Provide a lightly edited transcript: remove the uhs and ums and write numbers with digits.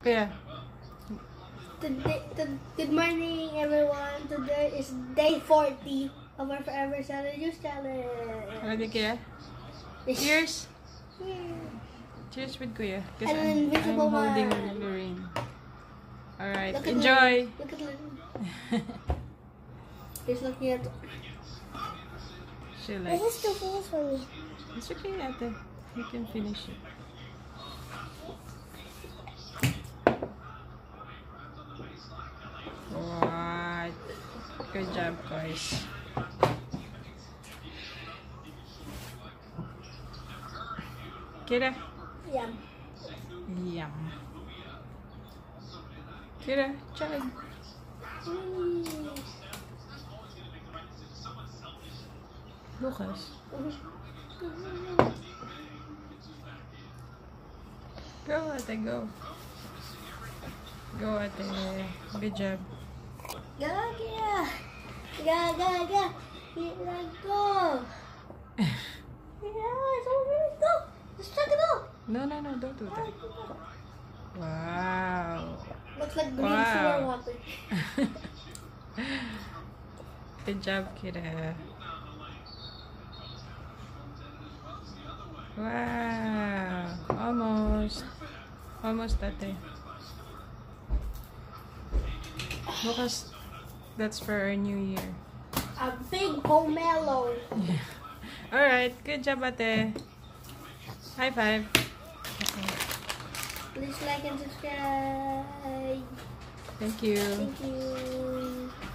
Kuya. Good morning, everyone. Today is day 40 of our Forever Celery Juice Challenge. Ready, Kuya? Cheers! Cheers with Kuya. Because I'm holding Lorraine. Alright, enjoy! Look at Lorraine. He's looking at... She likes... This is too full for me. It's okay, ate. You can finish it. What? Good job, guys. Kira. Yum. Yum. Kira, chug. Lucas. Go, ate, go. Go, ate. Good job. Go, Kira. Go. Kira, go. Kira, it's over. Go. Just chug it out. No, don't do that. Wow. Looks like green sewer water. Good job, Kira. Wow. Almost, ate. Lucas, that's for our new year. A big pomelo. Yeah. Alright, good job, ate. High five. Okay. Please like and subscribe. Thank you. Thank you.